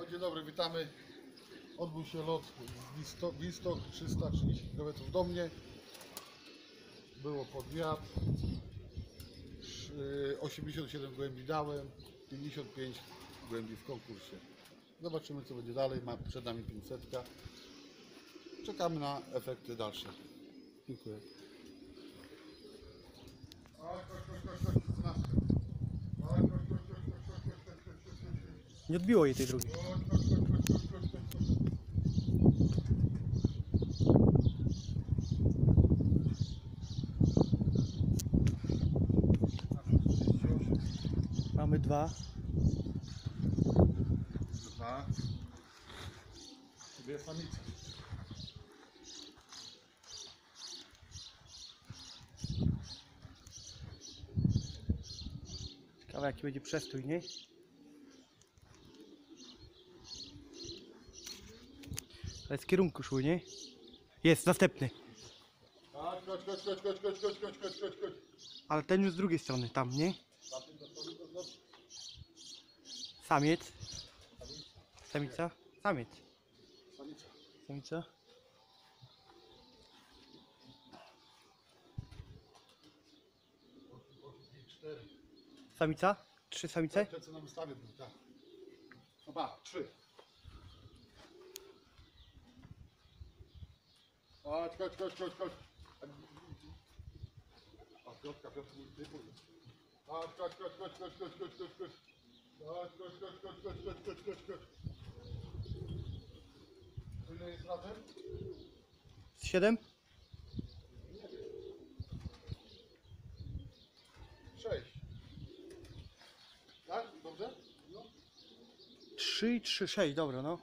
No, dzień dobry, witamy. Odbył się lot Wistok 330 km do mnie. Było pod wiatr. 87 głębi dałem, 55 głębi w konkursie. Zobaczymy, co będzie dalej. Przed nami 500. Czekamy na efekty dalsze. Dziękuję. Nie odbiło jej tej drugiej. Mamy dwa. Dwie samice. Ciekawe jaki będzie przestój, nie? Ale z kierunku szły, nie? Jest, następny. Chodź. Ale ten już z drugiej strony, tam, nie? Samiec. Samica? Samiec. Samica. Samica? Trzy samice? Te, co na wystawie były, tak. Chyba, 3. Chodź. A Piotrka, ty pójdę. Chodź. Ile jest razem? 7? 6. Tak? Dobrze? No. 3 i 3, 6, dobra, no.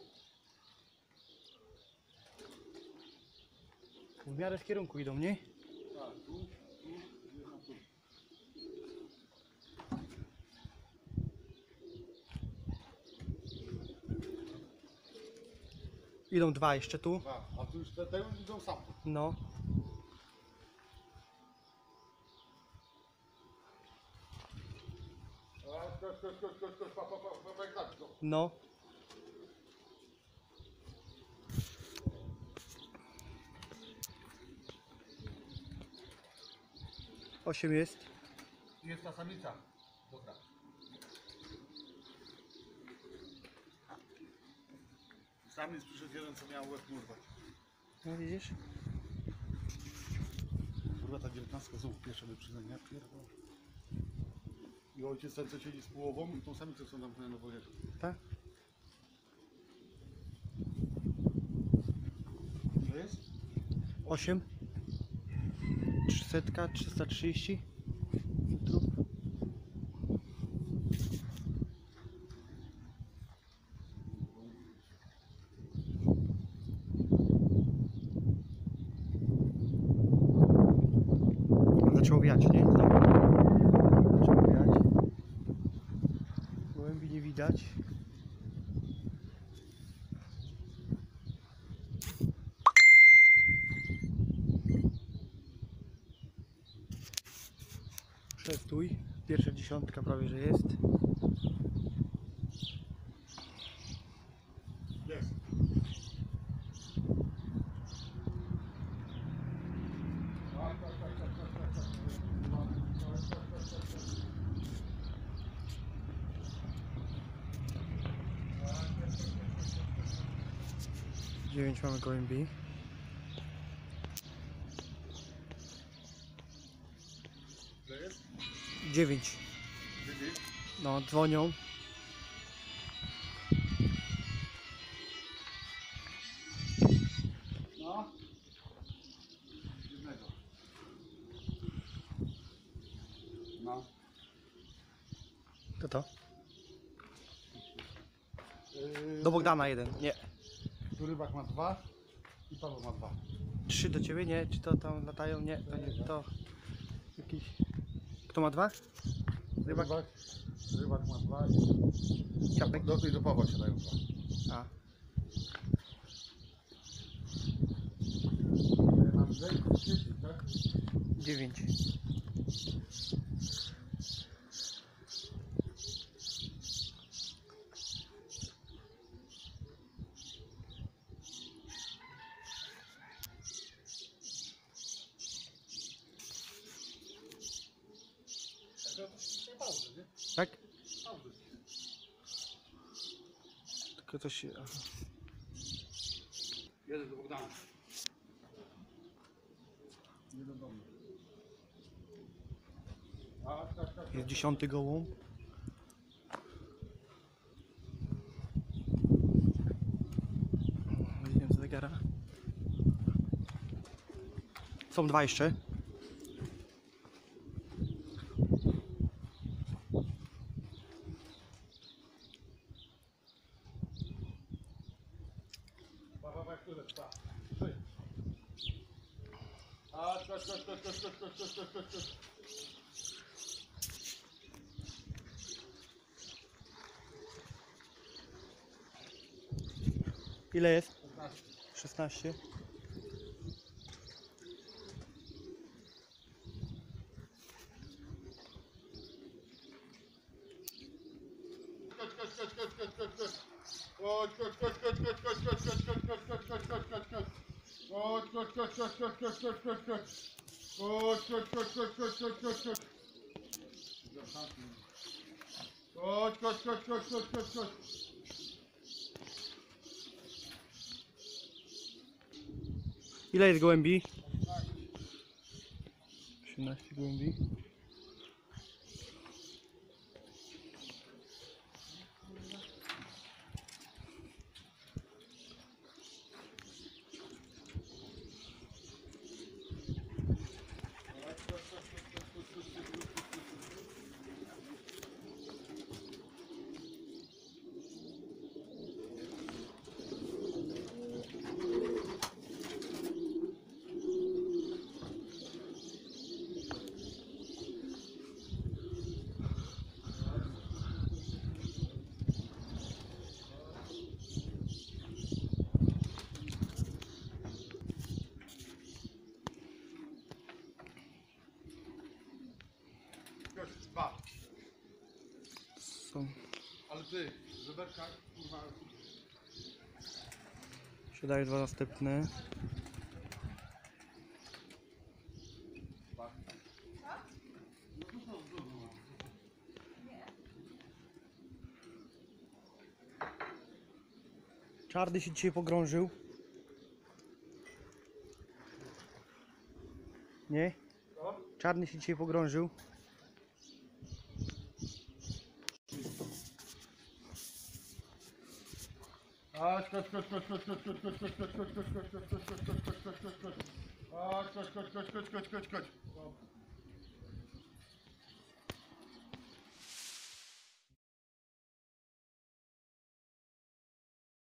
W miarę w kierunku idą, nie? Tak, tu, jedna tu. Idą dwa jeszcze tu. Dwa. A tu już te już idą sam. No. Chodź, jak tak, no. No. Osiem jest. Jest ta samica. Dobra. Samiec przyszedł jeden, co miał łeb urwać. No widzisz? Kurwa, ta 19 znów pierwsza wyprzedzenia, ja pierdolę. I ojciec ten, co siedzi z połową i tą samicę, co nam na wodzie. Tak? Ile jest? 8. 300, 330 litrów. Zaczęło wiać, nie? Znowu. Zaczęło wiać. Gołębi nie widać. Przestój. Pierwsza dziesiątka prawie, że jest. Jest. Dziewięć mamy gołębi. Ile jest? 9. Widzisz? No, dzwonią. No. Jednego. No. To to? Do Bogdana jeden. Nie. Tu rybak ma 2 i Paweł ma 2. 3 do ciebie, nie? Czy to tam latają? Nie, to nie. To jakiś. Kto ma 2? Rybak. Rybak ma 2 i Ciapek. do Pawła się dają 2. A. Mam 10, tak? 9. Dzisiaj pauzę, nie? Tak? Pauzę. Tylko coś się... aha. Jeden do Bogdana. Jeden do mnie. Tak. Jest 10 gołąb. Idziemy z zegara. Są dwa jeszcze. Chodź. Ile jest? 16. Chodź. Ile jest gołębi? 18 gołębi. Dwa. Są. Ale ty, żeberka, kurwa. Siadają dwa następne. Czarny się dzisiaj pogrążył. Nie? Czarny się dzisiaj pogrążył. Chodź.